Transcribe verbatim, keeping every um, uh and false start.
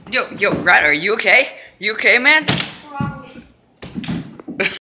Yo, yo, Rat, are you okay? You okay, man?